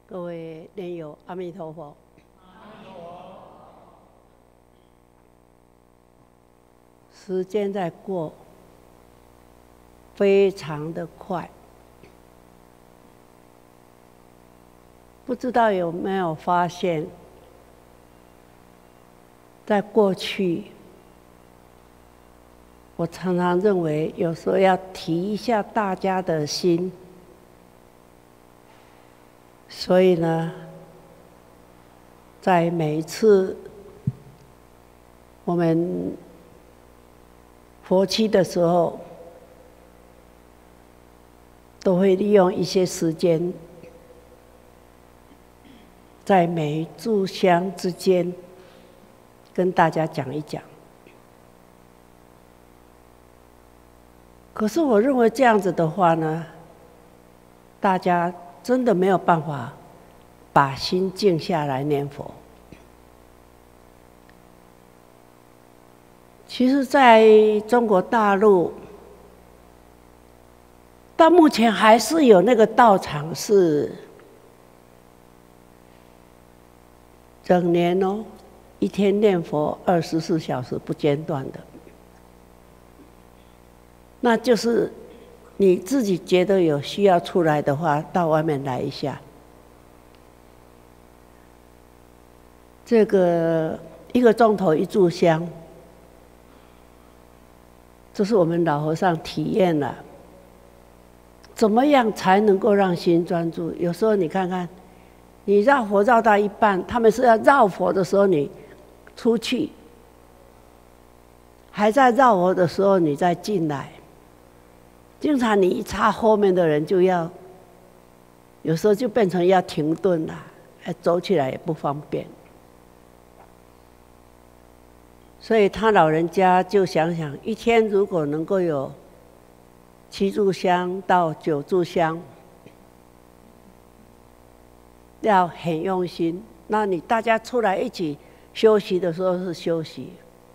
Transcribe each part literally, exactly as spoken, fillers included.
各位莲友，阿弥陀佛。时间在过，非常的快。不知道有没有发现，在过去，我常常认为有时候要提一下大家的心，所以呢，在每一次我们佛七的时候，都会利用一些时间，在每一炷香之间跟大家讲一讲。可是我认为这样子的话呢，大家真的没有办法把心静下来念佛。其实在中国大陆，到目前还是有那个道场是整年哦，一天念佛二十四小时不间断的。那就是你自己觉得有需要出来的话，到外面来一下。这个一个钟头一炷香，这是我们老和尚体验了，怎么样才能够让心专注？有时候你看看，你绕佛绕到一半，他们是要绕佛的时候你出去，还在绕佛的时候你再进来。经常你一插后面的人就要，有时候就变成要停顿了，走起来也不方便。所以他老人家就想想，一天如果能够有七炷香到九炷香，要很用心。那你大家出来一起休息的时候是休息。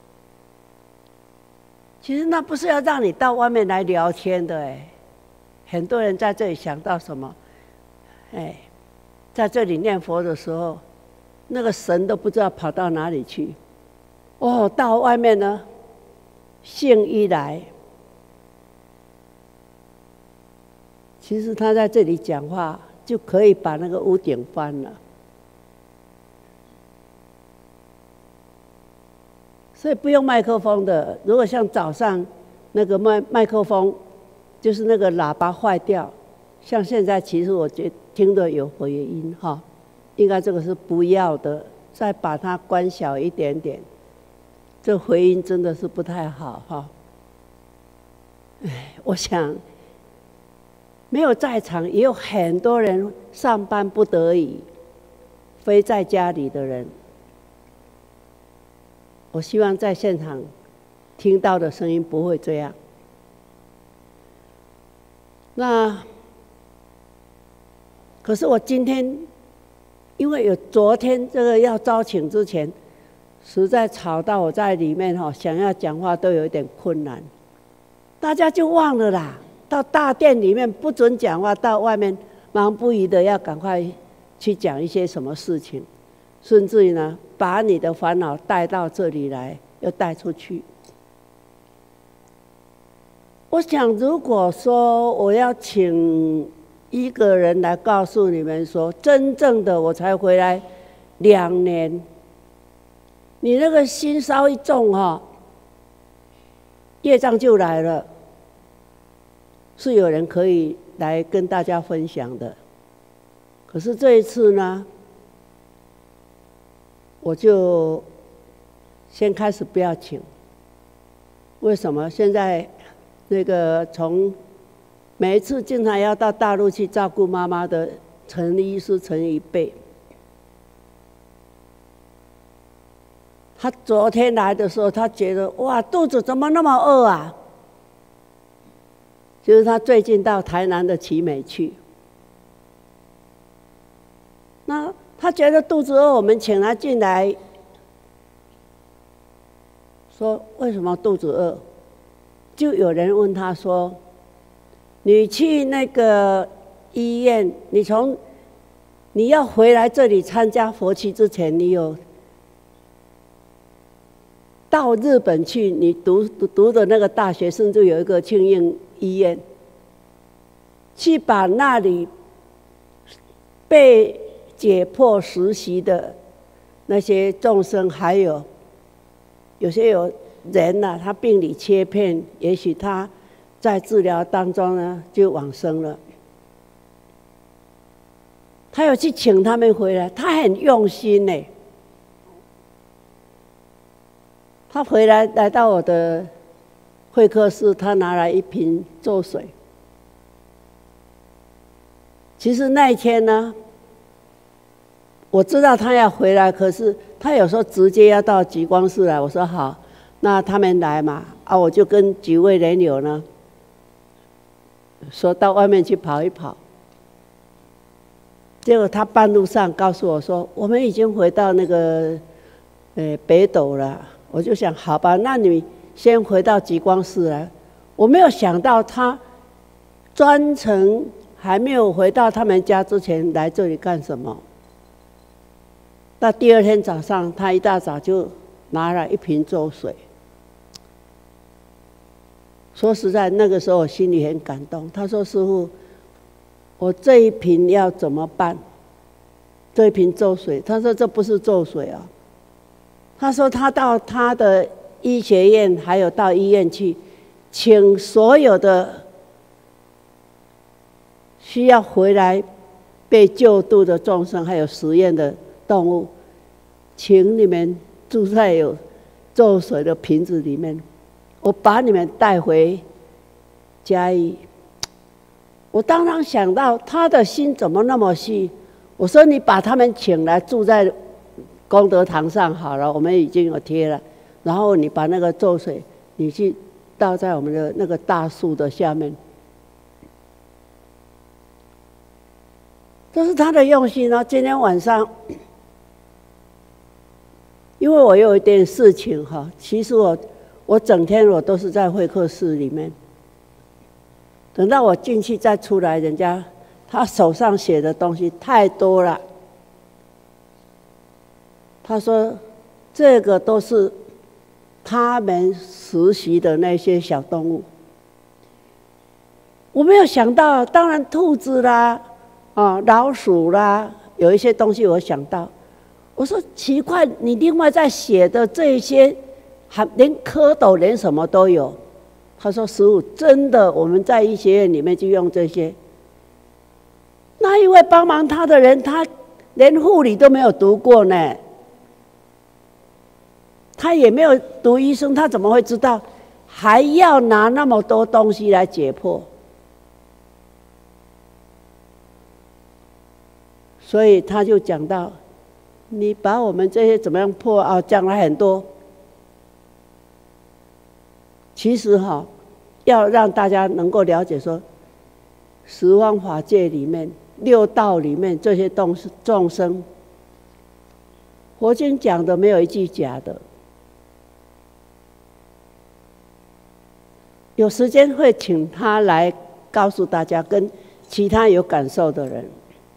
其实那不是要让你到外面来聊天的哎，很多人在这里想到什么，哎，在这里念佛的时候，那个神都不知道跑到哪里去。哦，到外面呢，信一来，其实他在这里讲话就可以把那个屋顶翻了。所以不用麦克风的，如果像早上那个麦麦克风，就是那个喇叭坏掉，像现在其实我觉听的有回音哈，应该这个是不要的，再把它关小一点点，这回音真的是不太好哈。哎，我想没有在场，也有很多人上班不得已，非在家里的人。我希望在现场听到的声音不会这样。那可是我今天，因为有昨天这个要招请之前，实在吵到我在里面哈，想要讲话都有一点困难，大家就忘了啦。到大殿里面不准讲话，到外面忙不已的要赶快去讲一些什么事情。甚至于呢，把你的烦恼带到这里来，又带出去。我想，如果说我要请一个人来告诉你们说，真正的我才回来两年，你那个心稍一重哈，业障就来了，是有人可以来跟大家分享的。可是这一次呢，我就先开始不要请。为什么？现在那个从每一次经常要到大陆去照顾妈妈的陈医师陈一倍，他昨天来的时候，他觉得哇，肚子怎么那么饿啊？就是他最近到台南的奇美去，那他觉得肚子饿，我们请他进来，说为什么肚子饿？就有人问他说：“你去那个医院，你从你要回来这里参加佛七之前，你有到日本去，你读读读的那个大学，甚至有一个庆应医院，去把那里被解剖实习的那些众生，还有有些有人呐、啊，他病理切片，也许他在治疗当中呢就往生了。他有去请他们回来，他很用心呢。他回来来到我的会客室，他拿来一瓶咒水。其实那一天呢，我知道他要回来，可是他有时候直接要到极光寺来。我说好，那他们来嘛，啊，我就跟几位人友呢，说到外面去跑一跑。结果他半路上告诉我说，我们已经回到那个呃北斗了。我就想，好吧，那你先回到极光寺来。我没有想到他专程还没有回到他们家之前来这里干什么。那第二天早上，他一大早就拿了一瓶咒水。说实在，那个时候我心里很感动。他说：“师父，我这一瓶要怎么办？这一瓶咒水。”他说：“这不是咒水啊。”他说他到他的医学院，还有到医院去，请所有的需要回来被救度的众生，还有实验的动物，请你们住在有咒水的瓶子里面，我把你们带回嘉义。我当然想到他的心怎么那么细，我说你把他们请来住在功德堂上好了，我们已经有贴了。然后你把那个咒水，你去倒在我们的那个大树的下面。这是他的用心哦。今天晚上，因为我有一点事情哈，其实我我整天我都是在会客室里面。等到我进去再出来，人家他手上写的东西太多了。他说：“这个都是他们实习的那些小动物。”我没有想到，当然兔子啦，啊老鼠啦，有一些东西我想到。我说奇怪，你另外在写的这些，还连蝌蚪连什么都有。他说：“师父，真的，我们在医学院里面就用这些。”那一位帮忙他的人，他连护理都没有读过呢。他也没有读医生，他怎么会知道还要拿那么多东西来解剖？所以他就讲到，你把我们这些怎么样破啊？讲了很多。其实哈，要让大家能够了解说，十方法界里面、六道里面这些众众生，佛经讲的没有一句假的。有时间会请他来告诉大家，跟其他有感受的人。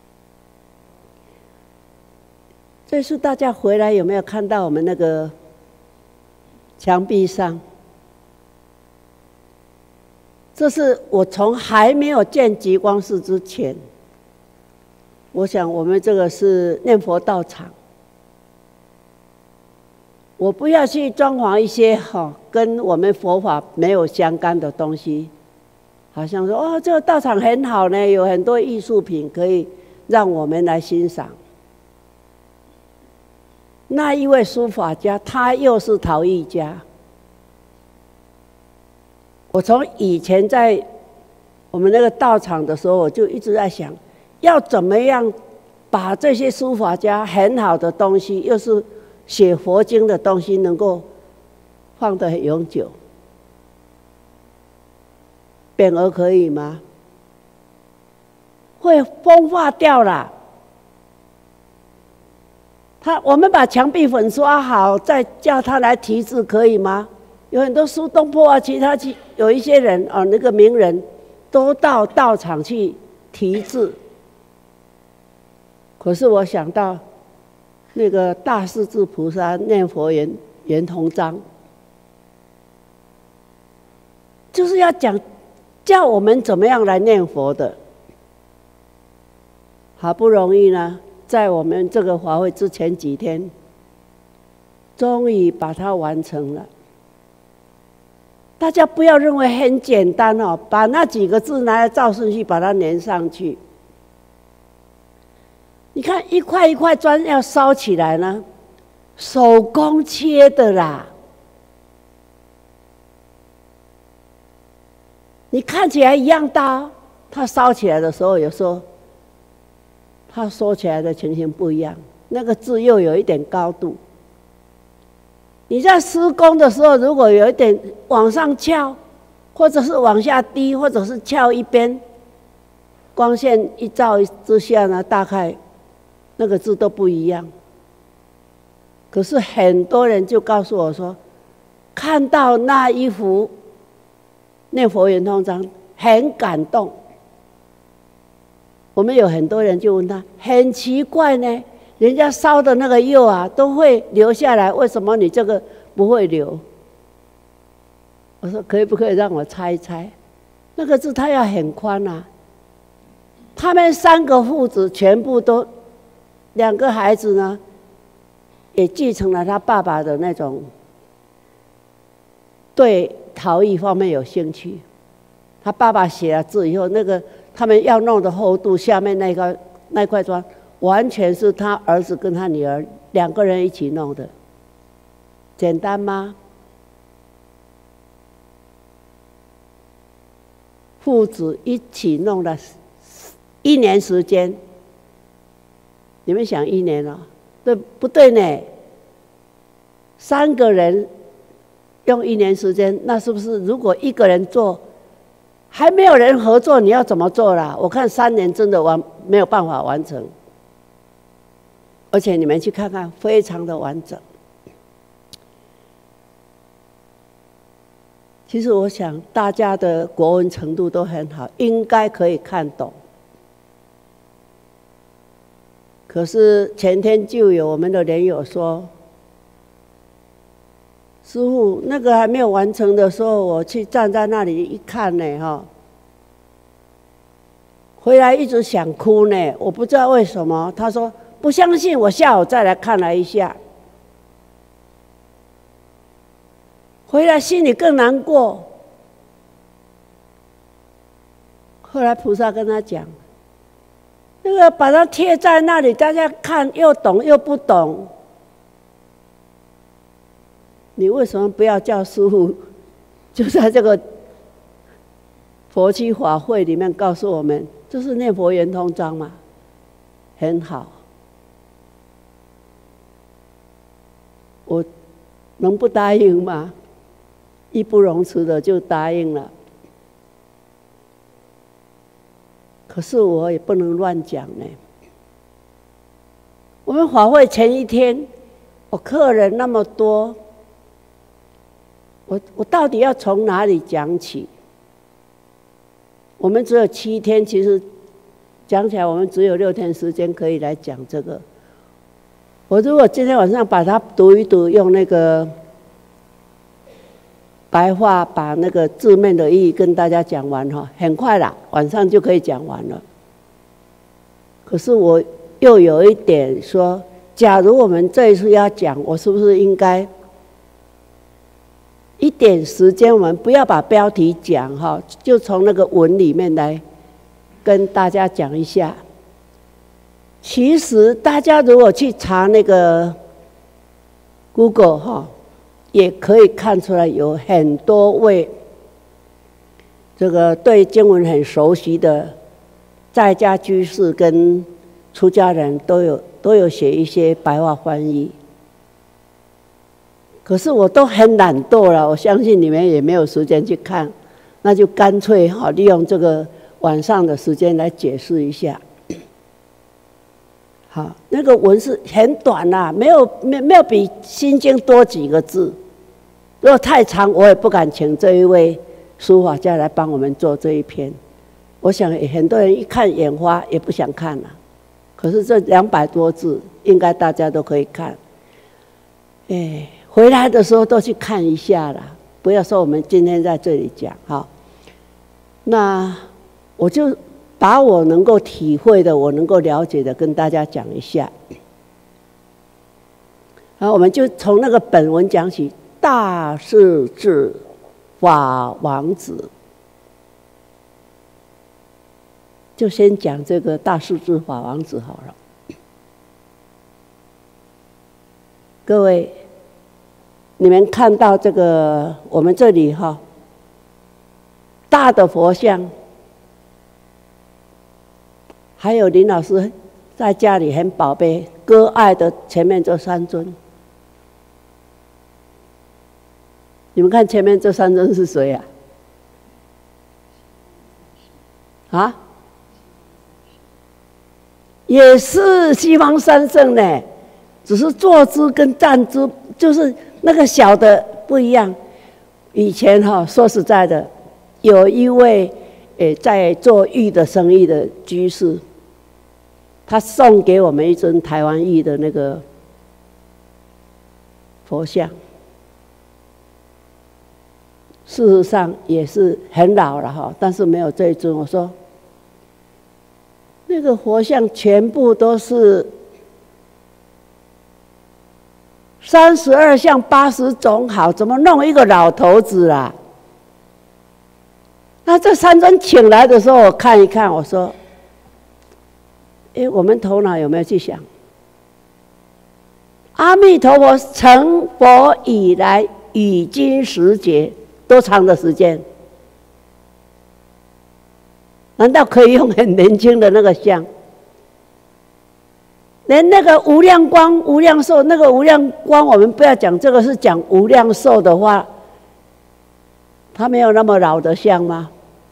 这次大家回来有没有看到我们那个墙壁上？这是我从还没有建极光寺之前，我想我们这个是念佛道场。我不要去装潢一些哈跟我们佛法没有相干的东西，好像说哦，这个道场很好呢，有很多艺术品可以让我们来欣赏。那一位书法家，他又是陶艺家。我从以前在我们那个道场的时候，我就一直在想，要怎么样把这些书法家很好的东西，又是写佛经的东西，能够放得很永久。匾额可以吗？会风化掉了。他我们把墙壁粉刷好，再叫他来题字，可以吗？有很多苏东坡啊，其他去有一些人啊，那个名人都到道场去题字。 可是我想到那个大势至菩萨念佛圆圆通章，就是要讲叫我们怎么样来念佛的。好不容易呢，在我们这个法会之前几天，终于把它完成了。大家不要认为很简单哦，把那几个字拿来照顺序把它粘上去。你看一块一块砖要烧起来呢，手工切的啦。你看起来一样大，它烧起来的时候，有时候它收起来的情形不一样，那个字又有一点高度。你在施工的时候，如果有一点往上翘，或者是往下低，或者是翘一边，光线一照之下呢，大概那个字都不一样。可是很多人就告诉我说，看到那一幅念佛圆通章很感动。我们有很多人就问他，很奇怪呢，人家烧的那个釉啊都会留下来，为什么你这个不会留？我说可以不可以让我猜一猜？那个字它要很宽啊。他们三个父子全部都，两个孩子呢，也继承了他爸爸的那种对陶艺方面有兴趣。他爸爸写了字以后，那个他们要弄的厚度，下面那个那块砖，完全是他儿子跟他女儿两个人一起弄的。简单吗？父子一起弄了一年时间。你们想一年了？对不对呢？三个人用一年时间，那是不是如果一个人做，还没有人合作，你要怎么做啦？我看三年真的完没有办法完成。而且你们去看看，非常的完整。其实我想大家的国文程度都很好，应该可以看懂。可是前天就有我们的莲友说，师父，那个还没有完成的时候，我去站在那里一看呢，哈，回来一直想哭呢，我不知道为什么。他说不相信，我下午再来看了一下，回来心里更难过。后来菩萨跟他讲，那个把它贴在那里，大家看又懂又不懂。你为什么不要叫师父就在这个佛七法会里面告诉我们，这是念佛圆通章嘛？很好，我能不答应吗？义不容辞的就答应了。可是我也不能乱讲呢。我们法会前一天，我客人那么多，我我到底要从哪里讲起？我们只有七天，其实讲起来我们只有六天时间可以来讲这个。我如果今天晚上把它读一读，用那个白话把那个字面的意义跟大家讲完哈，很快啦，晚上就可以讲完了。可是我又有一点说，假如我们这一次要讲，我是不是应该一点时间，我们不要把标题讲哈，就从那个文里面来跟大家讲一下。其实大家如果去查那个 Google 哈，也可以看出来，有很多位这个对经文很熟悉的在家居士跟出家人都有都有写一些白话翻译。可是我都很懒惰了，我相信你们也没有时间去看，那就干脆哈利用这个晚上的时间来解释一下。好，那个文是很短啦、啊，没有没没有比《心经》多几个字。如果太长，我也不敢请这一位书法家来帮我们做这一篇。我想很多人一看眼花，也不想看了、啊。 可是这两百多字，应该大家都可以看。哎，回来的时候都去看一下啦，不要说我们今天在这里讲哈。那我就把我能够体会的、我能够了解的，跟大家讲一下。然后我们就从那个本文讲起，大势至法王子，就先讲这个大势至法王子好了。各位，你们看到这个我们这里哈，大的佛像，还有林老师在家里很宝贝、割爱的前面这三尊。你们看前面这三尊是谁啊？啊？也是西方三圣呢，只是坐姿跟站姿就是那个小的不一样。以前哈，说实在的，有一位诶在做玉的生意的居士，他送给我们一尊台湾玉的那个佛像。事实上也是很老了哈，但是没有这一尊。我说，那个佛像全部都是三十二相八十种好，怎么弄一个老头子啦？那这三尊请来的时候，我看一看，我说，哎，我们头脑有没有去想？阿弥陀佛成佛以来，已经十劫。多长的时间？难道可以用很年轻的那个像？连那个无量光、无量寿，那个无量光，我们不要讲这个，是讲无量寿的话，他没有那么老的像吗？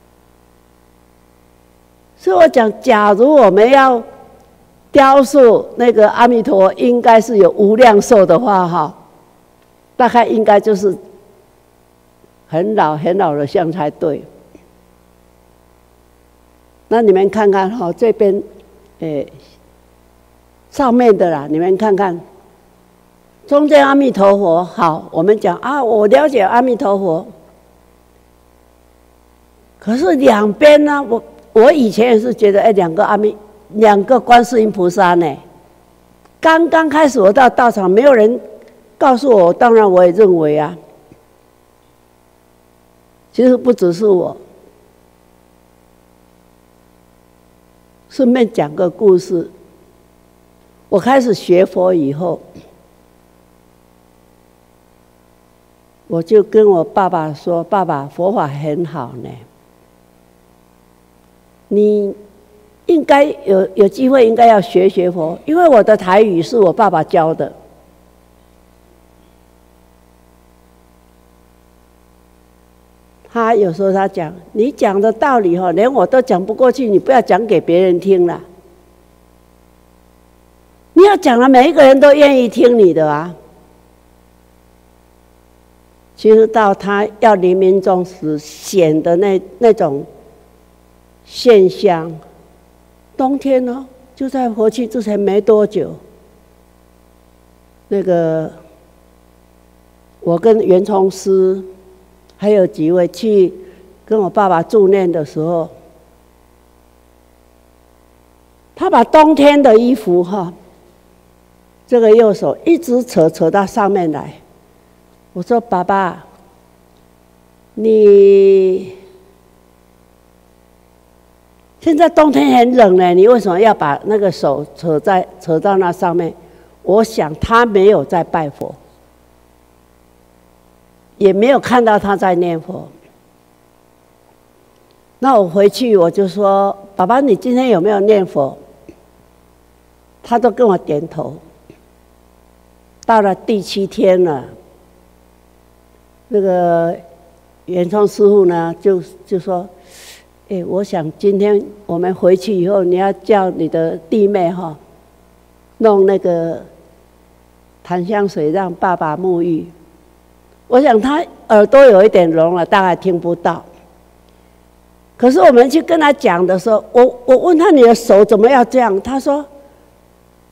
所以我讲，假如我们要雕塑那个阿弥陀，应该是有无量寿的话，哈，大概应该就是很老很老的像才对。那你们看看哈，这边，诶，上面的啦，你们看看，中间阿弥陀佛，好，我们讲啊，我了解阿弥陀佛。可是两边呢，我我以前也是觉得，哎，两个阿弥，两个观世音菩萨呢。刚刚开始我到道场，没有人告诉我，当然我也认为啊。其实不只是我，顺便讲个故事。我开始学佛以后，我就跟我爸爸说：“爸爸，佛法很好呢，你应该有有机会，应该要学学佛，因为我的台语是我爸爸教的。”他有时候他讲，你讲的道理哈，连我都讲不过去，你不要讲给别人听了。你要讲了，每一个人都愿意听你的啊。其实到他要临命终时显的那那种现象，冬天呢，就在佛去之前没多久，那个我跟袁崇师还有几位去跟我爸爸助念的时候，他把冬天的衣服哈，这个右手一直扯扯到上面来。我说：“爸爸，你现在冬天很冷呢，你为什么要把那个手扯在扯到那上面？”我想他没有在拜佛，也没有看到他在念佛。那我回去我就说：“爸爸，你今天有没有念佛？”他都跟我点头。到了第七天了，那个圆通师父呢，就就说：“哎、欸，我想今天我们回去以后，你要叫你的弟妹哈，弄那个檀香水让爸爸沐浴。”我想他耳朵有一点聋了，大概听不到。可是我们去跟他讲的时候，我我问他：“你的手怎么要这样？”他说：“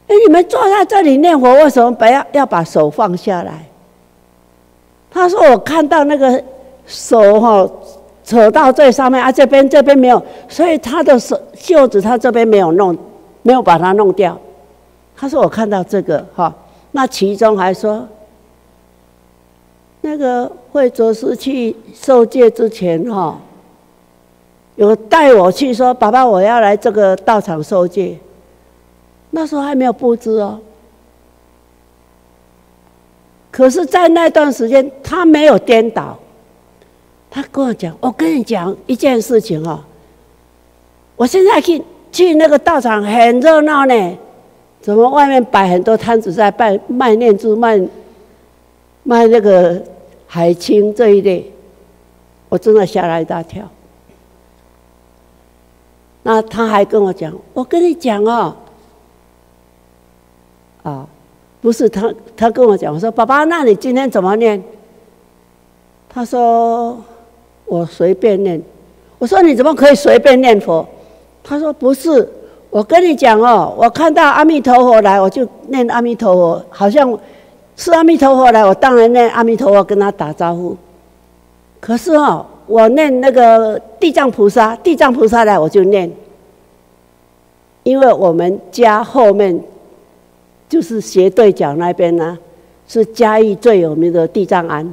哎，你们坐在这里念佛，为什么不要要把手放下来？他说我看到那个手哈、哦、扯到最上面啊，这边这边没有，所以他的手袖子他这边没有弄，没有把它弄掉。他说我看到这个哈、哦，那其中还说，那个慧哲师去受戒之前哈、哦，有带我去说，爸爸我要来这个道场受戒。那时候还没有布置哦，可是，在那段时间他没有颠倒，他跟我讲：“我跟你讲一件事情哦，我现在去去那个道场很热闹呢，怎么外面摆很多摊子在卖卖念珠、卖卖那个海青这一类，我真的吓了一大跳。”那他还跟我讲：“我跟你讲哦。”啊，不是他，他跟我讲，我说爸爸，那你今天怎么念？他说我随便念。我说你怎么可以随便念佛？他说不是，我跟你讲哦，我看到阿弥陀佛来，我就念阿弥陀佛，好像是阿弥陀佛来，我当然念阿弥陀佛跟他打招呼。可是哦，我念那个地藏菩萨，地藏菩萨来我就念，因为我们家后面。就是斜对角那边呢、啊，是嘉义最有名的地藏庵。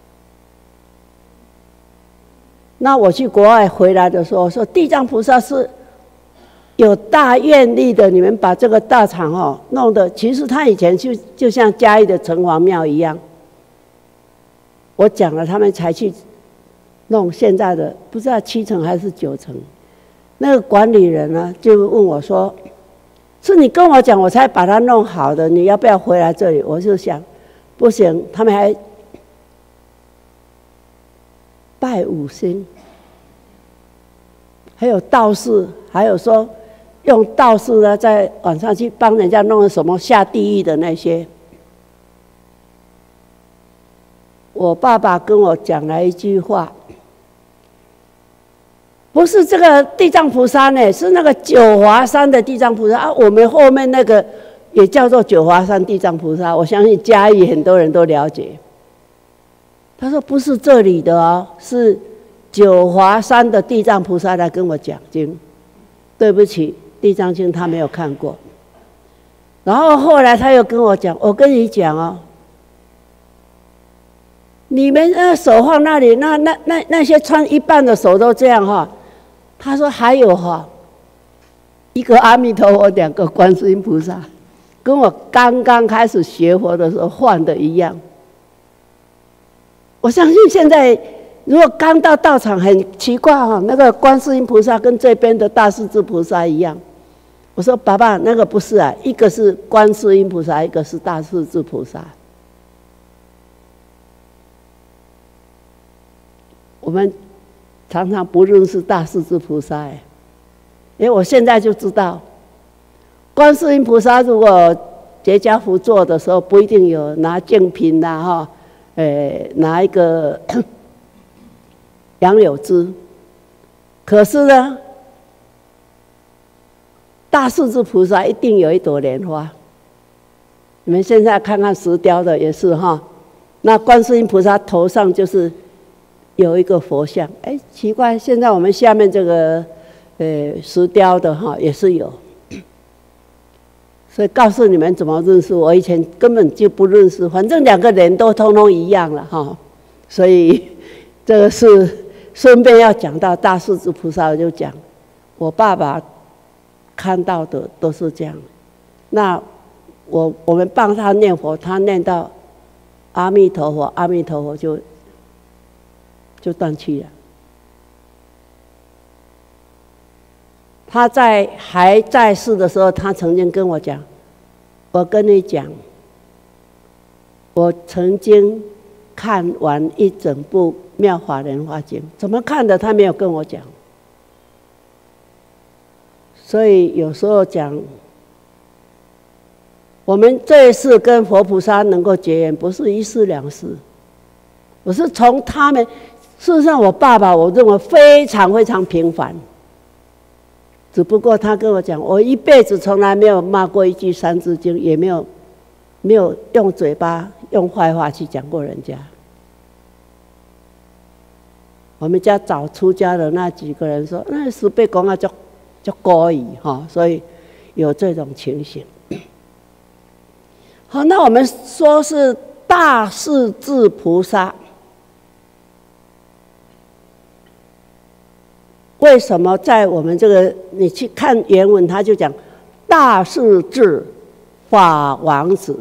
那我去国外回来的时候，说地藏菩萨是有大愿力的，你们把这个道场哦弄得，其实他以前就就像嘉义的城隍庙一样。我讲了，他们才去弄现在的，不知道七成还是九成。那个管理人呢，就问我说。是你跟我讲，我才把它弄好的。你要不要回来这里？我就想，不行，他们还拜五星，还有道士，还有说用道士呢，在晚上去帮人家弄什么下地狱的那些。我爸爸跟我讲了一句话。不是这个地藏菩萨呢，是那个九华山的地藏菩萨啊。我们后面那个也叫做九华山地藏菩萨，我相信嘉义很多人都了解。他说不是这里的哦，是九华山的地藏菩萨来跟我讲经。对不起，地藏经他没有看过。然后后来他又跟我讲，我跟你讲哦，你们那手放那里，那那那那些穿一半的手都这样哈。他说还有哈，一个阿弥陀佛，两个观世音菩萨，跟我刚刚开始学佛的时候换的一样。我相信现在如果刚到道场，很奇怪哈，那个观世音菩萨跟这边的大势至菩萨一样。我说爸爸，那个不是啊，一个是观世音菩萨，一个是大势至菩萨。我们常常不认识大势至菩萨，哎，因为我现在就知道，观世音菩萨如果结跏趺坐的时候，不一定有拿净瓶呐，哈，呃，拿一个杨柳枝，可是呢，大势至菩萨一定有一朵莲花。你们现在看看石雕的也是哈，那观世音菩萨头上就是有一个佛像，哎，奇怪，现在我们下面这个呃石雕的哈也是有，所以告诉你们怎么认识，我以前根本就不认识，反正两个人都通通一样了哈，所以这个是顺便要讲到大势至菩萨，我就讲我爸爸看到的都是这样，那我我们帮他念佛，他念到阿弥陀佛，阿弥陀佛就。就断气了。他在还在世的时候，他曾经跟我讲：“我跟你讲，我曾经看完一整部《妙法莲华经》，怎么看的？他没有跟我讲。所以有时候讲，我们这一世跟佛菩萨能够结缘，不是一世两世，我是从他们。”事实上，我爸爸我认为非常非常平凡， 只不过他跟我讲，我一辈子从来没有骂过一句《三字经》，也没有没有用嘴巴用坏话去讲过人家。我们家早出家的那几个人说，那师伯讲啊，就就高义哈，所以有这种情形。好，那我们说是大势至菩萨，为什么在我们这个你去看原文，他就讲大势至法王子，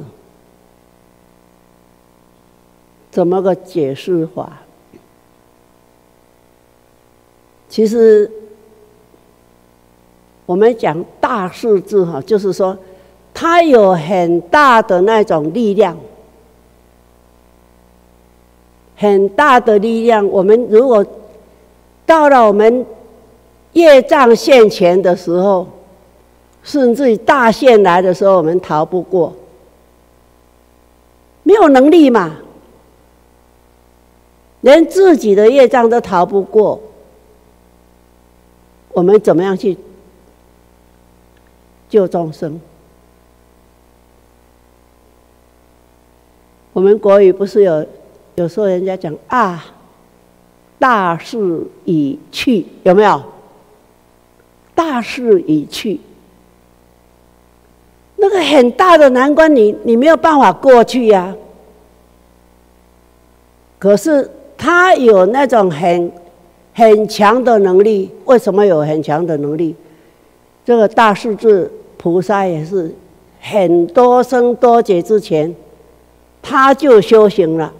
怎么个解释法？其实我们讲大势至哈，就是说他有很大的那种力量，很大的力量。我们如果到了我们业障现前的时候，甚至于大限来的时候，我们逃不过，没有能力嘛，连自己的业障都逃不过，我们怎么样去救众生？我们国语不是有有时候人家讲啊，大势已去，有没有？大势已去，那个很大的难关你，你你没有办法过去呀、啊。可是他有那种很很强的能力。为什么有很强的能力？这个大势至菩萨也是很多生多劫之前，他就修行了，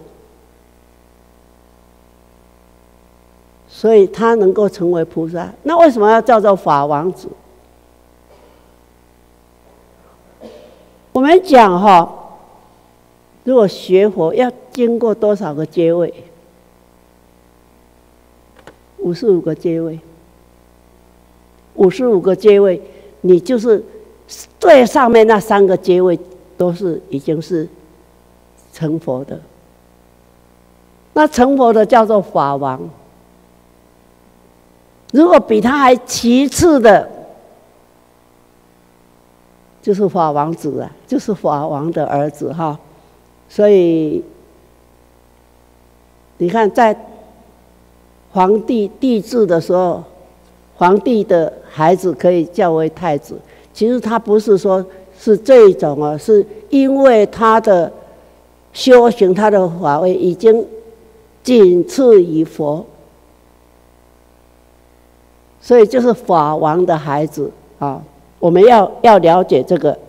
所以他能够成为菩萨。那为什么要叫做法王子？我们讲哈，如果学佛要经过多少个阶位？五十五个阶位。五十五个阶位，你就是最上面那三个阶位都是已经是成佛的。那成佛的叫做法王。如果比他还其次的，就是法王子啊，就是法王的儿子哈。所以你看，在皇帝帝制的时候，皇帝的孩子可以叫为太子。其实他不是说是这种啊，是因为他的修行，他的法位已经仅次于佛，所以就是法王的孩子啊。我们要要了解这个。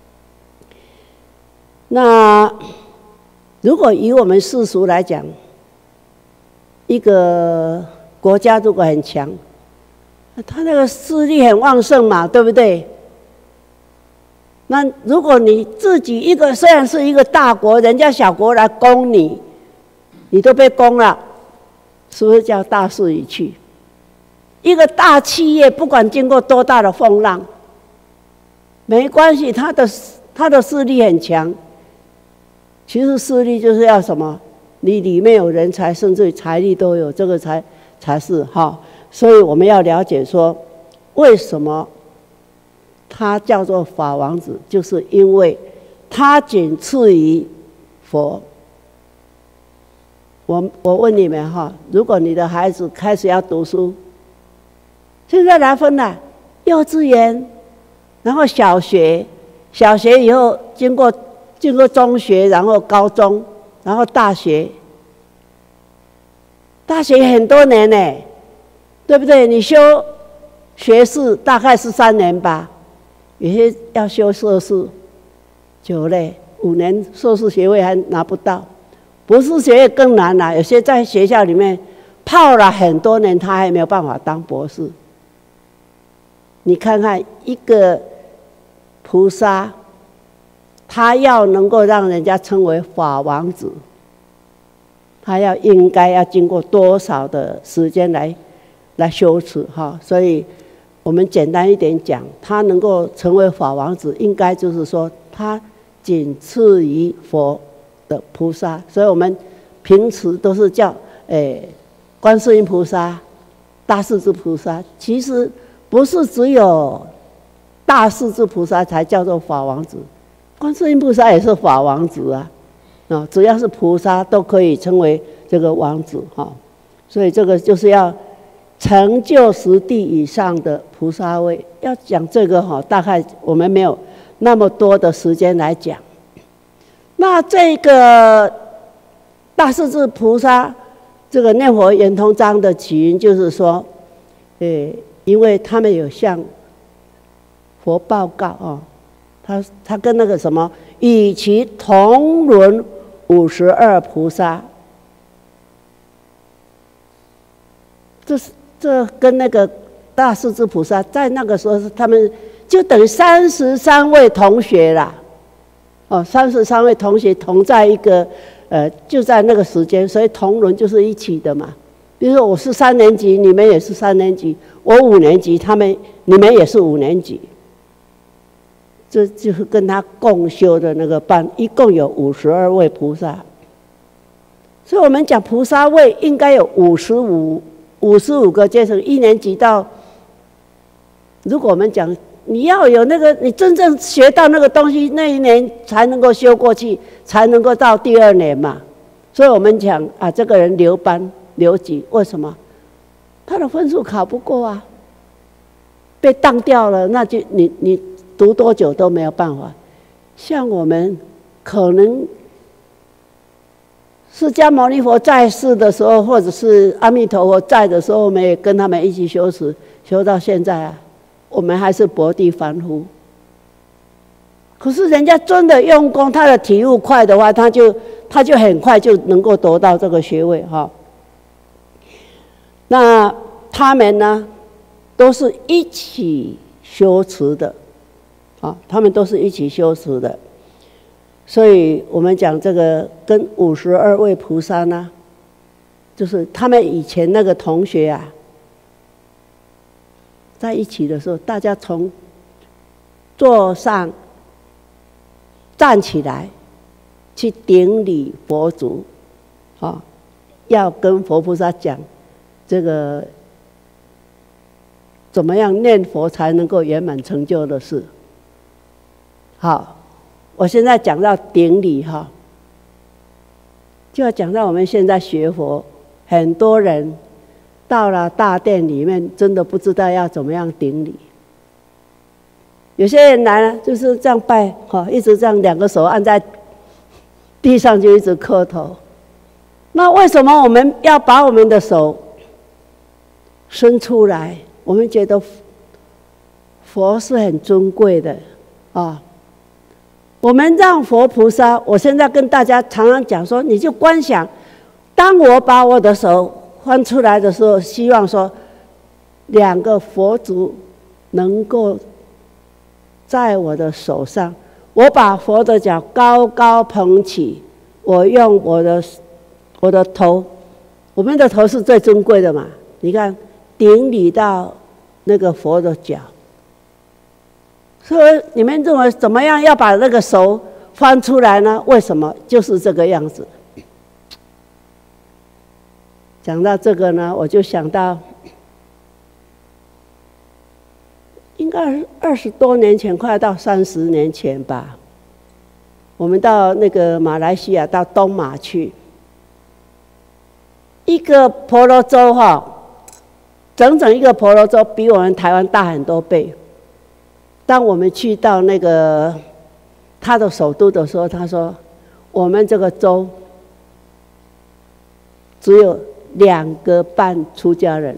那如果以我们世俗来讲，一个国家如果很强，他那个势力很旺盛嘛，对不对？那如果你自己一个虽然是一个大国，人家小国来攻你，你都被攻了，是不是叫大势已去？一个大企业，不管经过多大的风浪，没关系，他的他的势力很强。其实势力就是要什么？你里面有人才，甚至于财力都有，这个才才是哈。所以我们要了解说，为什么他叫做法王子，就是因为他仅次于佛。我我问你们哈，如果你的孩子开始要读书，现在来分了，幼稚园，然后小学，小学以后经过经过中学，然后高中，然后大学，大学很多年呢，对不对？你修学士大概是三年吧，有些要修硕士，久嘞，五年硕士学位还拿不到，博士学位更难了。有些在学校里面泡了很多年，他还没有办法当博士。你看看一个菩萨，他要能够让人家称为法王子，他要应该要经过多少的时间来来修持哈？所以我们简单一点讲，他能够成为法王子，应该就是说他仅次于佛的菩萨。所以我们平时都是叫诶观世音菩萨、大势至菩萨。其实不是只有大势至菩萨才叫做法王子，观世音菩萨也是法王子啊！啊，只要是菩萨都可以称为这个王子哈。所以这个就是要成就十地以上的菩萨位。要讲这个哈，大概我们没有那么多的时间来讲。那这个大势至菩萨这个念佛圆通章的起因，就是说，诶，因为他们有向佛报告啊，他他跟那个什么，与其同伦五十二菩萨，这是这跟那个大势至菩萨在那个时候，他们就等于三十三位同学啦。哦，三十三位同学同在一个，呃，就在那个时间，所以同伦就是一起的嘛。比如说我是三年级，你们也是三年级；我五年级，他们你们也是五年级。这就是跟他共修的那个班，一共有五十二位菩萨。所以我们讲菩萨位应该有五十五、五十五个阶层，一年级到，如果我们讲。你要有那个，你真正学到那个东西，那一年才能够修过去，才能够到第二年嘛。所以我们讲啊，这个人留班留级，为什么？他的分数考不过啊，被当掉了，那就你你读多久都没有办法。像我们可能释迦牟尼佛在世的时候，或者是阿弥陀佛在的时候，我们也跟他们一起修持，修到现在啊。我们还是薄地凡夫，可是人家真的用功，他的体悟快的话，他就他就很快就能够得到这个学位哈。那他们呢，都是一起修持的，啊，他们都是一起修持的，所以我们讲这个跟五十二位菩萨呢，就是他们以前那个同学啊。在一起的时候，大家从座上站起来，去顶礼佛足，啊，要跟佛菩萨讲这个怎么样念佛才能够圆满成就的事。好，我现在讲到顶礼哈，就要讲到我们现在学佛，很多人。到了大殿里面，真的不知道要怎么样顶礼。有些人来了就是这样拜，哈，一直这样两个手按在地上就一直磕头。那为什么我们要把我们的手伸出来？我们觉得佛是很尊贵的啊。我们让佛菩萨，我现在跟大家常常讲说，你就观想，当我把我的手翻出来的时候，希望说两个佛足能够在我的手上，我把佛的脚高高捧起，我用我的我的头，我们的头是最尊贵的嘛，你看顶礼到那个佛的脚。所以你们认为怎么样要把那个手翻出来呢？为什么？就是这个样子。讲到这个呢，我就想到，应该二十多年前，快到三十年前吧。我们到那个马来西亚，到东马去，一个婆罗洲哈，整整一个婆罗洲比我们台湾大很多倍。当我们去到那个他的首都的时候，他说：“我们这个州只有两个半出家人。”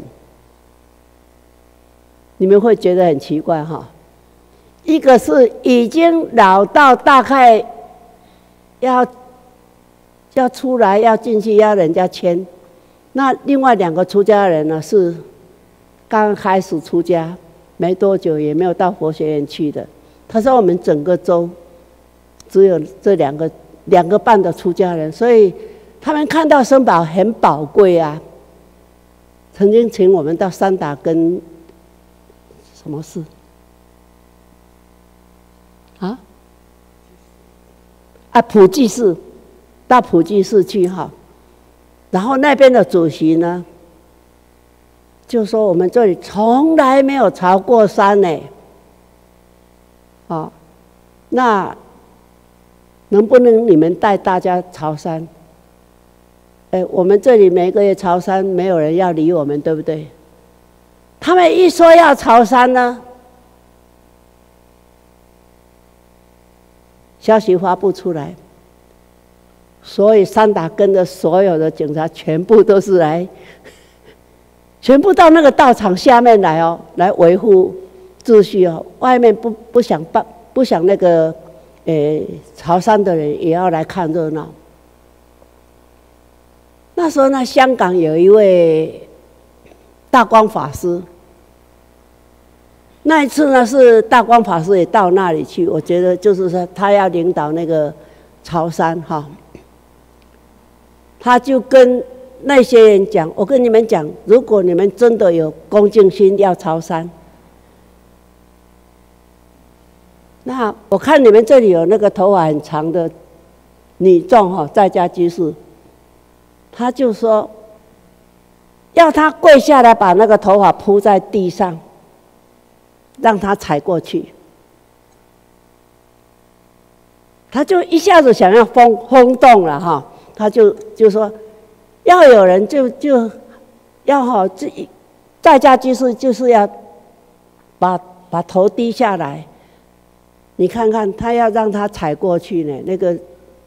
你们会觉得很奇怪哈？一个是已经老到大概要要出来要进去要人家签，那另外两个出家人呢是刚开始出家。没多久，也没有到佛学院去的。他说我们整个州只有这两个两个半的出家人，所以他们看到僧宝很宝贵啊。曾经请我们到三打根，什么事？啊？啊，普济寺，到普济寺去哈。然后那边的主席呢， 就说我们这里从来没有朝过山呢。哦，那能不能你们带大家朝山？哎，我们这里每个月朝山，没有人要理我们，对不对？他们一说要朝山呢，消息发布出来，所以三打根的所有的警察全部都是来，全部到那个道场下面来哦，来维护秩序哦。外面不不想办，不想那个，诶，朝山的人也要来看热闹。那时候呢，香港有一位大光法师。那一次呢，是大光法师也到那里去，我觉得就是说他要领导那个朝山哈，他就跟那些人讲：“我跟你们讲，如果你们真的有恭敬心要朝山，那我看你们这里有那个头发很长的女众哈，在家居士。”他就说，要他跪下来，把那个头发铺在地上，让他踩过去。他就一下子想要轰轰动了哈，他就就说，要有人就就要哈，这在家居士就是要把把头低下来，你看看他要让他踩过去呢，那个。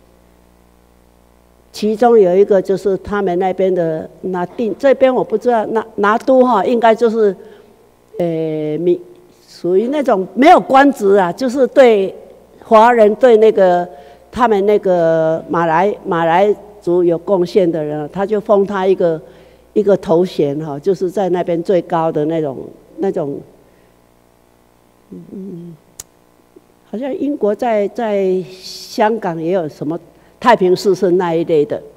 其中有一个就是他们那边的拿定，这边我不知道拿拿督哈，应该就是，呃，民属于那种没有官职啊，就是对华人对那个他们那个马来马来族有贡献的人，他就封他一个一个头衔哈，就是在那边最高的那种那种，嗯，好像英国在在香港也有什么。太平士绅那一类的，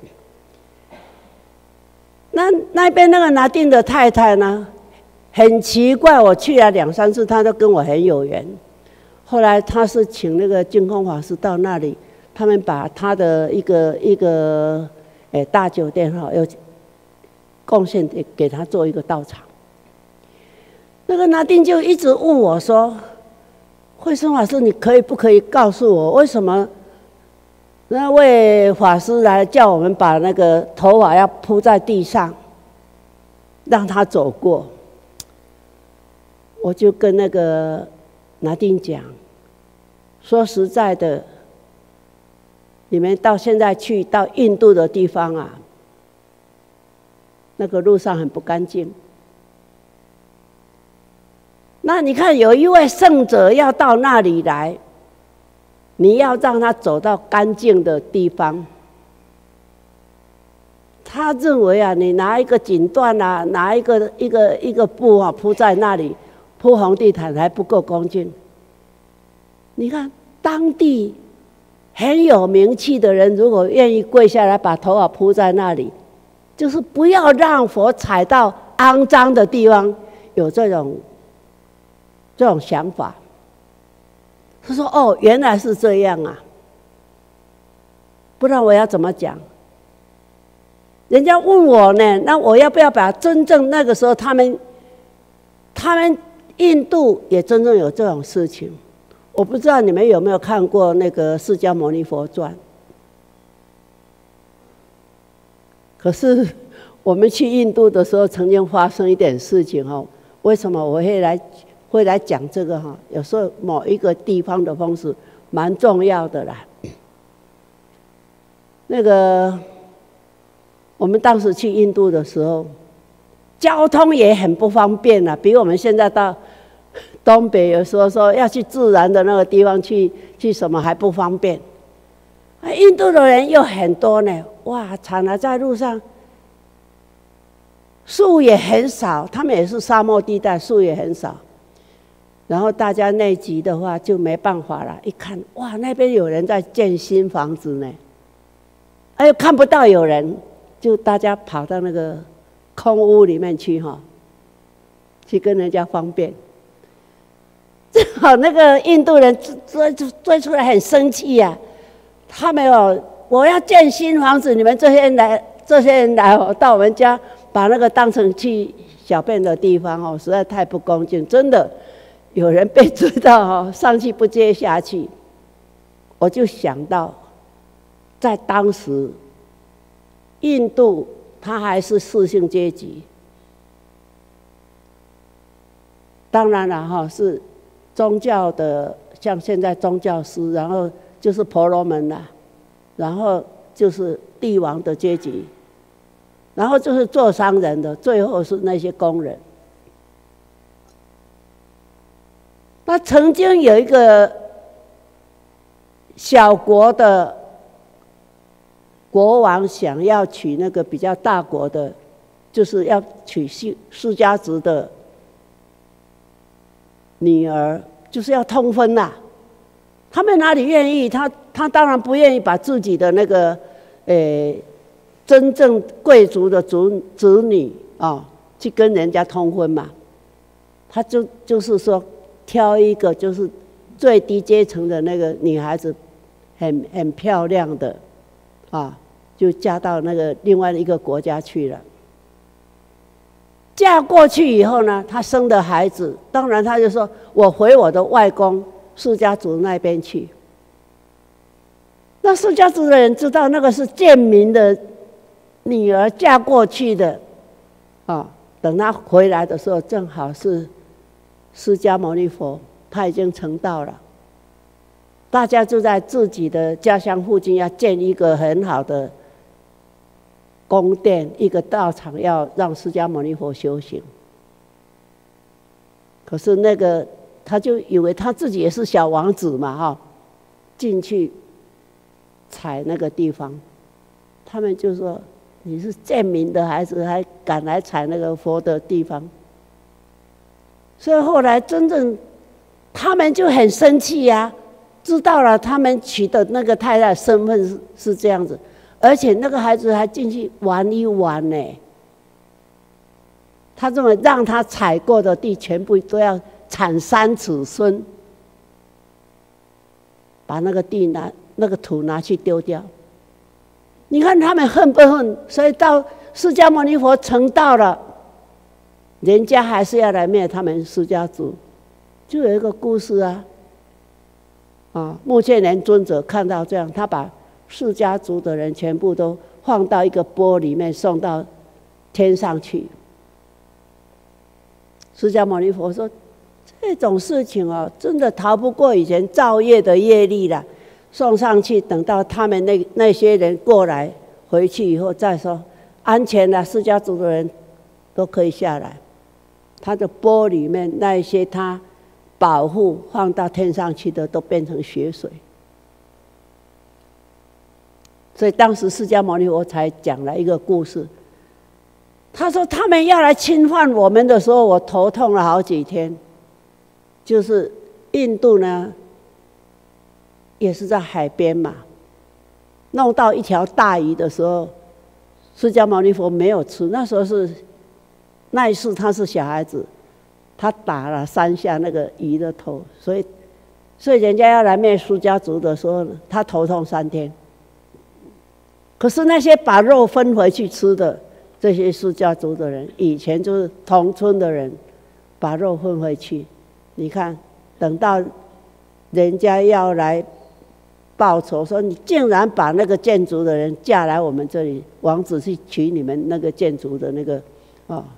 那那边那个拿定的太太呢，很奇怪，我去了两三次，她都跟我很有缘。后来她是请那个净空法师到那里，他们把他的一个一个诶大酒店哈，又贡献给给他做一个道场。那个拿定就一直问我说：“慧生法师，你可以不可以告诉我为什么？”那位法师来叫我们把那个头发要铺在地上，让他走过。我就跟那个拿定讲，说实在的，你们到现在去到印度的地方啊，那个路上很不干净。那你看有一位圣者要到那里来。你要让他走到干净的地方。他认为啊，你拿一个锦缎啊，拿一个一个一个布啊铺在那里，铺红地毯还不够恭敬。你看当地很有名气的人，如果愿意跪下来把头发铺在那里，就是不要让佛踩到肮脏的地方，有这种这种想法。他说：“哦，原来是这样啊，不然我要怎么讲？人家问我呢，那我要不要把真正那个时候他们，他们印度也真正有这种事情。我不知道你们有没有看过那个《释迦牟尼佛传》？可是我们去印度的时候，曾经发生一点事情哦。为什么我会来？”会来讲这个哈，有时候某一个地方的风俗蛮重要的啦。那个我们当时去印度的时候，交通也很不方便啦，比我们现在到东北有时候说要去自然的那个地方去去什么还不方便。啊，印度的人又很多呢，哇，常常在路上，树也很少，他们也是沙漠地带，树也很少。然后大家内急的话就没办法了，一看哇，那边有人在建新房子呢，哎呦看不到有人，就大家跑到那个空屋里面去哈，去跟人家方便。正好那个印度人追追出来很生气呀、啊，他们哦，我要建新房子，你们这些人来，这些人来哦，到我们家把把那个当成去小便的地方哦，实在太不恭敬。真的有人被追到哦，上去不接下去，我就想到，在当时印度它还是四姓阶级，当然了哈，是宗教的，像现在宗教师，然后就是婆罗门啦，然后就是帝王的阶级。然后就是做商人的，最后是那些工人。那曾经有一个小国的国王想要娶那个比较大国的，就是要娶释迦族的女儿，就是要通婚啦、啊。他们哪里愿意？他他当然不愿意把自己的那个，诶、欸。真正贵族的子子女啊、哦，去跟人家通婚嘛，他就就是说挑一个就是最低阶层的那个女孩子，很很漂亮的，啊，就嫁到那个另外一个国家去了。嫁过去以后呢，她生的孩子，当然她就说我回我的外公释迦族那边去。那释迦族的人知道那个是贱民的女儿嫁过去的，啊，等她回来的时候，正好是释迦牟尼佛，他已经成道了。大家就在自己的家乡附近要建一个很好的宫殿，一个道场，要让释迦牟尼佛修行。可是那个他就以为他自己也是小王子嘛，哈，进去踩那个地方，他们就说。你是贱民的孩子，还敢来踩那个佛的地方？所以后来真正他们就很生气呀、啊，知道了他们娶的那个太太身份是是这样子，而且那个孩子还进去玩一玩呢。他这么让他踩过的地全部都要铲三尺深，把那个地拿那个土拿去丢掉。你看他们恨不恨？所以到释迦牟尼佛成道了，人家还是要来灭他们释迦族。就有一个故事啊，啊，目犍连尊者看到这样，他把释迦族的人全部都放到一个钵里面，送到天上去。释迦牟尼佛说：“这种事情哦，真的逃不过以前造业的业力了。”送上去，等到他们那那些人过来回去以后再说，安全了，释迦族的人都可以下来。他的钵里面那一些他保护放到天上去的，都变成血水。所以当时释迦牟尼佛才讲了一个故事。他说他们要来侵犯我们的时候，我头痛了好几天。就是印度呢。也是在海边嘛，弄到一条大鱼的时候，释迦牟尼佛没有吃。那时候是那一世他是小孩子，他打了三下那个鱼的头，所以所以人家要来灭释迦族的时候，他头痛三天。可是那些把肉分回去吃的这些释迦族的人，以前就是同村的人，把肉分回去，你看等到人家要来报仇，说你竟然把那个建筑的人嫁来我们这里，王子去娶你们那个建筑的那个啊、哦，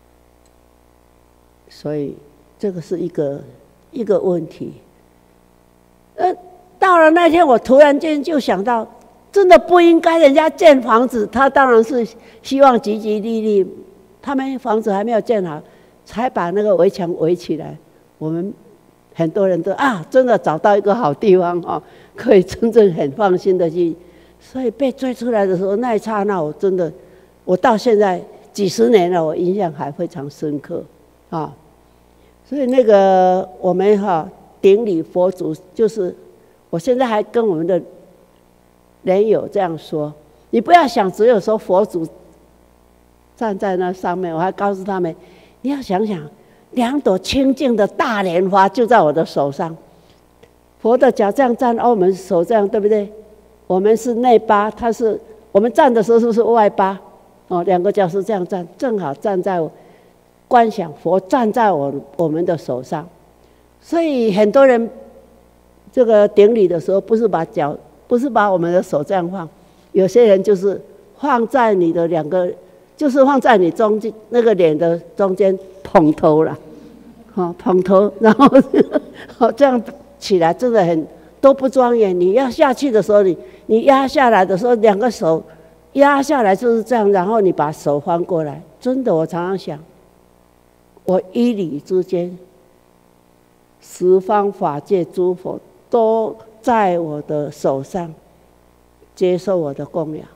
所以这个是一个一个问题。呃，到了那天，我突然间就想到，真的不应该人家建房子，他当然是希望吉吉利利，他们房子还没有建好，才把那个围墙围起来。我们很多人都啊，真的找到一个好地方哦，可以真正很放心的去。所以被追出来的时候，那一刹那，我真的，我到现在几十年了，我印象还非常深刻啊。所以那个我们哈、啊、顶礼佛祖，就是我现在还跟我们的人友这样说，你不要想只有说佛祖站在那上面，我还告诉他们，你要想想。两朵清净的大莲花就在我的手上，佛的脚这样站，哦，我们手这样，对不对？我们是内八，他是我们站的时候是不是外八？ 哦，两个教师这样站，正好站在观想佛站在我我们的手上，所以很多人这个顶礼的时候，不是把脚，不是把我们的手这样放，有些人就是放在你的两个，就是放在你中间那个脸的中间捧头了，好捧头，然后好这样起来，真的很都不庄严。你要下去的时候，你你压下来的时候，两个手压下来就是这样，然后你把手翻过来，真的，我常常想，我一礼之间，十方法界诸佛都在我的手上接受我的供养。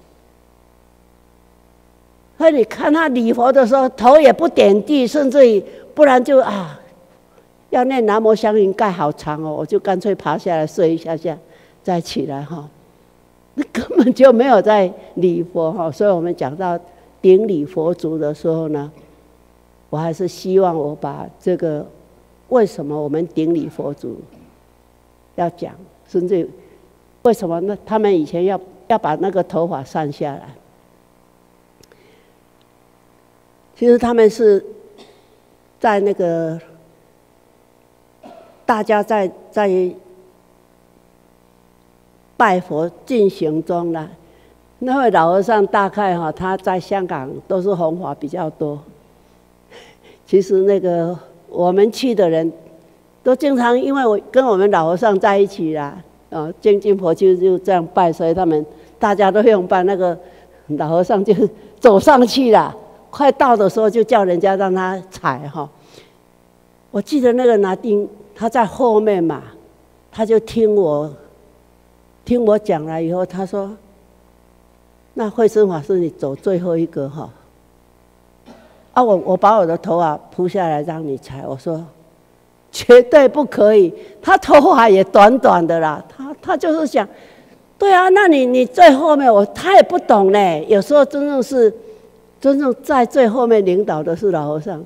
所以你看他礼佛的时候，头也不点地，甚至于不然就啊，要念南无香云盖好长哦，我就干脆爬下来睡一下下，再起来哈。那根本就没有在礼佛哈。所以我们讲到顶礼佛足的时候呢，我还是希望我把这个为什么我们顶礼佛足要讲，甚至为什么呢？他们以前要要把那个头发散下来，其实他们是在那个大家在在拜佛进行中呢。那位老和尚大概哈，他在香港都是弘法比较多。其实那个我们去的人，都经常因为我跟我们老和尚在一起啦，哦，精进佛就就这样拜，所以他们大家都用拜。那个老和尚就走上去了，快到的时候就叫人家让他踩哈。我记得那个拿丁他在后面嘛，他就听我听我讲了以后，他说：“那慧生法师，你走最后一个哈。”啊，我我把我的头发铺下来让你踩，我说绝对不可以。他头发也短短的啦，他他就是想，对啊，那你你最后面我他也不懂呢。有时候真正是真正在最后面领导的是老和尚，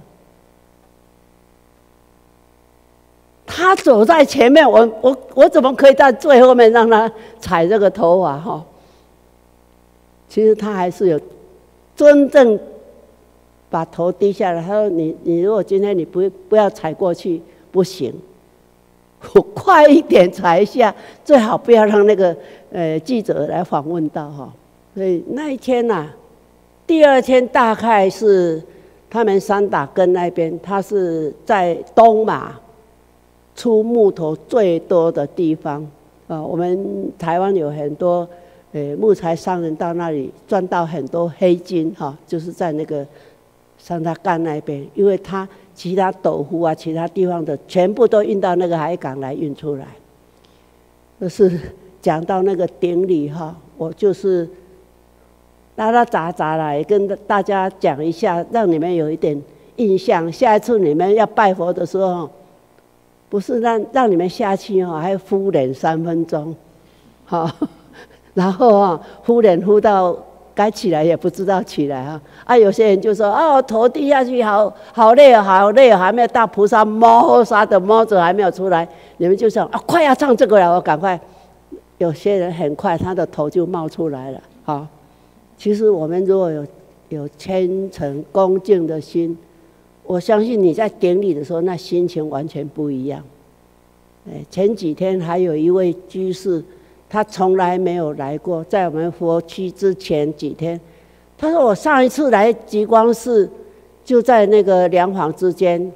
他走在前面，我我我怎么可以在最后面让他踩这个头发哈？其实他还是有真正把头低下来。他说你：“你如果今天你不不要踩过去，不行，我快一点踩一下，最好不要让那个呃记者来访问到哈。”所以那一天呐、啊，第二天大概是他们三打根那边，他是在东马出木头最多的地方啊。我们台湾有很多呃木材商人到那里赚到很多黑金哈，就是在那个三打干那边，因为他其他斗湖啊，其他地方的全部都运到那个海港来运出来。就是讲到那个顶礼哈，我就是拉拉杂杂啦，也跟大家讲一下，让你们有一点印象。下一次你们要拜佛的时候，不是让让你们下去哈，还敷脸三分钟，好，然后啊敷脸敷到该起来也不知道起来啊。啊，有些人就说哦，头低下去好好累哦，好累哦，还没有大菩萨摸啥的摸着还没有出来，你们就想啊，快要唱这个了，我赶快。有些人很快他的头就冒出来了，好。其实我们如果有有虔诚恭敬的心，我相信你在顶礼的时候，那心情完全不一样。哎，前几天还有一位居士，他从来没有来过，在我们佛区之前几天，他说我上一次来极光寺，就在那个两坊之间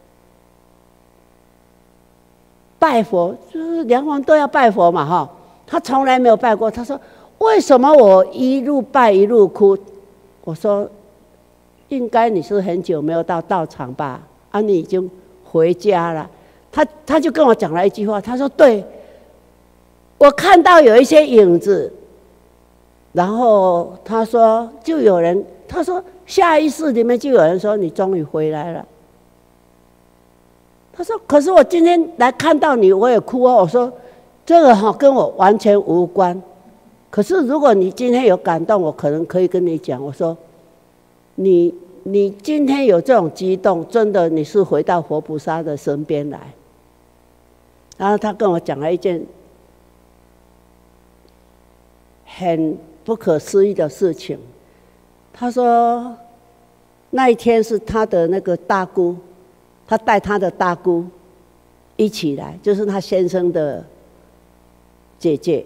拜佛，就是两坊都要拜佛嘛哈，他从来没有拜过。他说为什么我一路拜一路哭？我说应该你是很久没有到道场吧？啊，你已经回家了。他他就跟我讲了一句话，他说：“对，我看到有一些影子。”然后他说就有人，他说下一世里面就有人说你终于回来了。他说：“可是我今天来看到你，我也哭啊。”我说：“这个哈跟我完全无关。可是如果你今天有感动，我可能可以跟你讲，我说你你今天有这种激动，真的你是回到佛菩萨的身边来。”然后他跟我讲了一件很不可思议的事情。 他说那一天是他的那个大姑，他带他的大姑一起来，就是他先生的姐姐。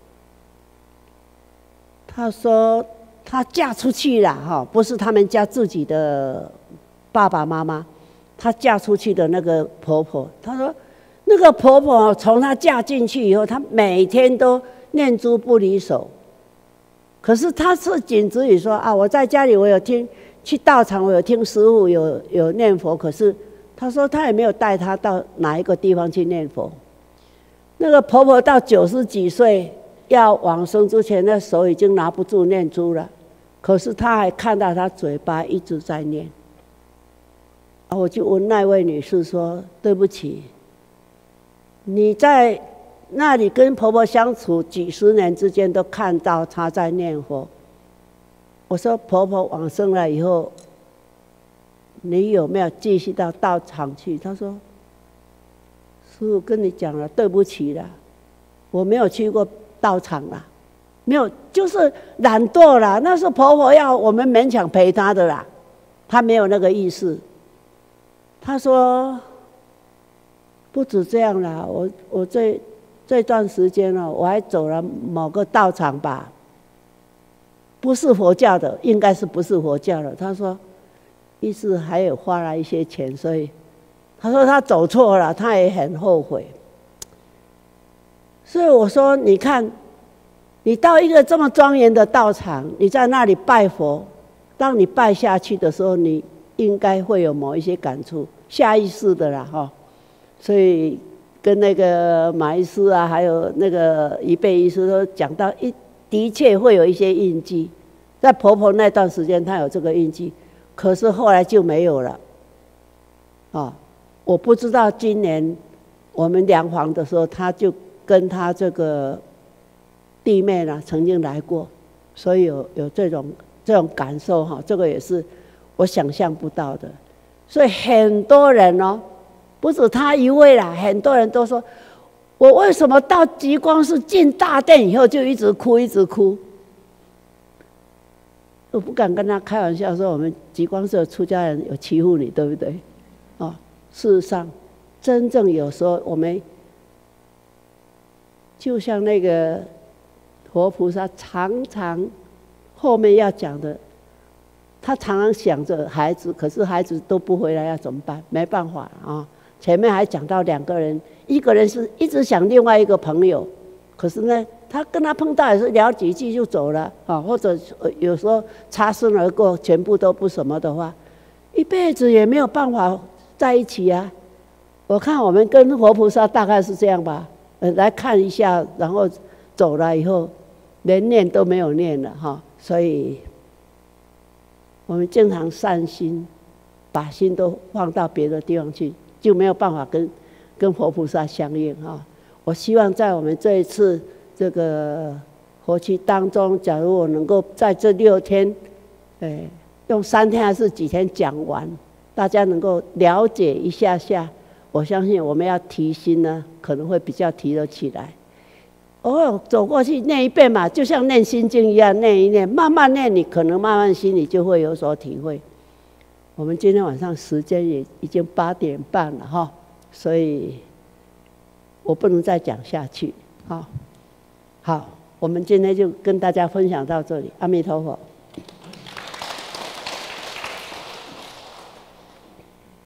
他说她嫁出去了哈，不是他们家自己的爸爸妈妈，她嫁出去的那个婆婆。她说那个婆婆从她嫁进去以后，她每天都念珠不离手。可是她是仅止于说啊，我在家里我有听去道场，我有听师父有有念佛，可是她说她也没有带她到哪一个地方去念佛。那个婆婆到九十几岁要往生之前，那手已经拿不住念珠了，可是她还看到她嘴巴一直在念。我就问那位女士说：“对不起，你在那里跟婆婆相处几十年之间，都看到她在念佛。我说婆婆往生了以后，你有没有继续到道场去？”她说：“师父跟你讲了，对不起了，我没有去过道场啦，没有，就是懒惰啦。那是婆婆要我们勉强陪她的啦，她没有那个意思。”她说：“不止这样啦，我我这这段时间呢，我还走了某个道场吧，不是佛教的，应该是不是佛教的。”她说，意思还有花了一些钱，所以她说她走错了，她也很后悔。所以我说，你看，你到一个这么庄严的道场，你在那里拜佛，当你拜下去的时候，你应该会有某一些感触，下意识的啦哈。所以跟那个马医师啊，还有那个一贝医师都讲到，一的确会有一些印记。在婆婆那段时间，她有这个印记，可是后来就没有了。啊，我不知道今年我们量房的时候，她就跟她这个弟妹呢曾经来过，所以有有这种这种感受哈，这个也是我想象不到的。所以很多人哦，不止她一位啦，很多人都说，我为什么到极光寺进大殿以后就一直哭一直哭？我不敢跟他开玩笑说我们极光寺的出家人有欺负你，对不对？哦，事实上，真正有时候我们就像那个活菩萨常常后面要讲的，他常常想着孩子，可是孩子都不回来，要怎么办？没办法啊。前面还讲到两个人，一个人是一直想另外一个朋友，可是呢，他跟他碰到也是聊几句就走了啊，或者有时候擦身而过，全部都不什么的话，一辈子也没有办法在一起啊。我看我们跟活菩萨大概是这样吧，呃，来看一下，然后走了以后，连念都没有念了哈，所以我们经常散心，把心都放到别的地方去，就没有办法跟跟活菩萨相应哈。我希望在我们这一次这个活期当中，假如我能够在这六天，哎，用三天还是几天讲完，大家能够了解一下下，我相信我们要提心呢，可能会比较提得起来。偶尔走过去念一遍嘛，就像念心经一样，念一念，慢慢念，你可能慢慢心里就会有所体会。我们今天晚上时间也已经八点半了哈，所以我不能再讲下去。好，好，我们今天就跟大家分享到这里，阿弥陀佛。